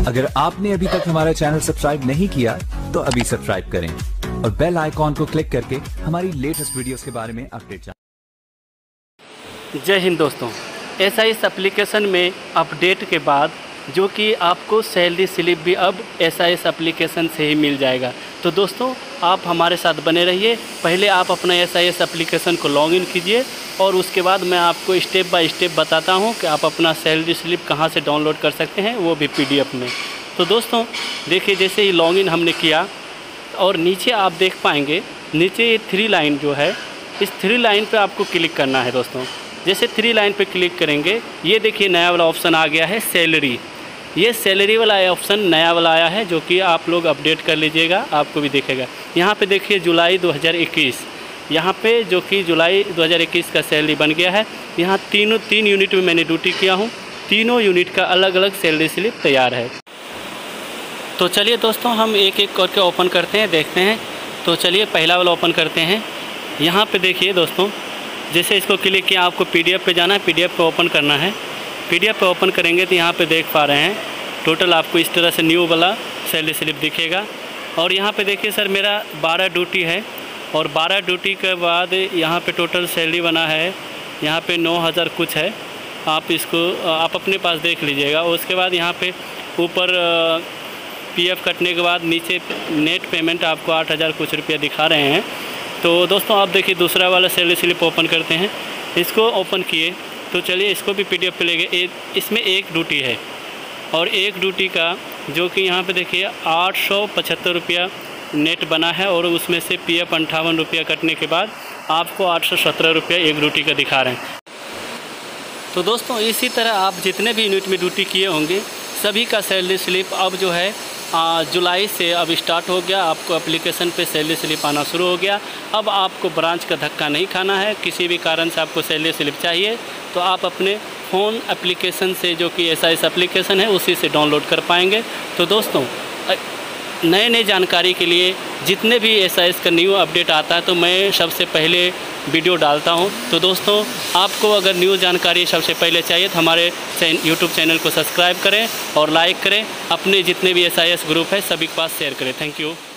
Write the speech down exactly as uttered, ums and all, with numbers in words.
अगर आपने अभी तक हमारा चैनल सब्सक्राइब नहीं किया तो अभी सब्सक्राइब करें और बेल आइकॉन को क्लिक करके हमारी लेटेस्ट वीडियोस के बारे में अपडेट जानें। जय हिंद दोस्तों, ऐसा इस एप्लीकेशन में अपडेट के बाद जो कि आपको सैलरी स्लिप भी अब ऐसा इस एप्लीकेशन से ही मिल जाएगा। तो दोस्तों आप हमारे साथ बने रहिए। पहले आप अपना ऐसा इस एप्लीकेशन को लॉगिन कीजिए और उसके बाद मैं आपको स्टेप बाय स्टेप बताता हूं कि आप अपना सैलरी स्लिप कहां से डाउनलोड कर सकते हैं, वो भी पीडीएफ में। तो दोस्तों देखिए, जैसे ही लॉगिन हमने किया और नीचे आप देख पाएंगे, नीचे ये थ्री लाइन जो है, इस थ्री लाइन पर आपको क्लिक करना है। दोस्तों जैसे थ्री लाइन पे क्लिक करेंगे, ये देखिए नया वाला ऑप्शन आ गया है सैलरी। ये सैलरी वाला ऑप्शन नया वाला आया है, जो कि आप लोग अपडेट कर लीजिएगा, आपको भी दिखेगा। यहाँ पे देखिए जुलाई दो हज़ार इक्कीस, यहाँ पे जो कि जुलाई दो हज़ार इक्कीस का सैलरी बन गया है। यहाँ तीनों तीन यूनिट में मैंने ड्यूटी किया हूँ, तीनों यूनिट का अलग अलग सैलरी स्लिप तैयार है। तो चलिए दोस्तों हम एक एक करके ओपन करते हैं, देखते हैं। तो चलिए पहला वाला ओपन करते हैं। यहाँ पर देखिए दोस्तों, जैसे इसको क्लिक किया, आपको पीडीएफ पे जाना है, पीडीएफ पे ओपन करना है। पीडीएफ पे ओपन करेंगे तो यहाँ पे देख पा रहे हैं टोटल आपको इस तरह से न्यू वाला सैलरी स्लिप दिखेगा। और यहाँ पे देखिए सर, मेरा बारह ड्यूटी है और बारह ड्यूटी के बाद यहाँ पे टोटल सैलरी बना है, यहाँ पे नौ हज़ार कुछ है। आप इसको आप अपने पास देख लीजिएगा। उसके बाद यहाँ पे ऊपर पीएफ कटने के बाद नीचे नेट पेमेंट आपको आठ हज़ार कुछ रुपया दिखा रहे हैं। तो दोस्तों आप देखिए दूसरा वाला सैलरी स्लिप ओपन करते हैं। इसको ओपन किए तो चलिए इसको भी पीडीएफ पे ले गए। इसमें एक ड्यूटी है और एक ड्यूटी का जो कि यहाँ पे देखिए आठ सौ पचहत्तर रुपया नेट बना है और उसमें से पीएफ अंठावन रुपया कटने के बाद आपको आठ सौ सत्रह रुपया एक ड्यूटी का दिखा रहे हैं। तो दोस्तों इसी तरह आप जितने भी यूनिट में ड्यूटी किए होंगे सभी का सैलरी स्लिप अब जो है आ, जुलाई से अब स्टार्ट हो गया। आपको एप्लीकेशन पे सैलरी स्लिप आना शुरू हो गया। अब आपको ब्रांच का धक्का नहीं खाना है। किसी भी कारण से आपको सैलरी स्लिप चाहिए तो आप अपने फ़ोन एप्लीकेशन से, जो कि एस आई एस एप्लीकेशन है, उसी से डाउनलोड कर पाएंगे। तो दोस्तों नए नए जानकारी के लिए जितने भी एस आई एस का न्यू अपडेट आता है तो मैं सबसे पहले वीडियो डालता हूं। तो दोस्तों आपको अगर न्यू जानकारी सबसे पहले चाहिए तो हमारे यूट्यूब चैनल को सब्सक्राइब करें और लाइक करें। अपने जितने भी एस आई एस ग्रुप है सभी के पास शेयर करें। Thank you.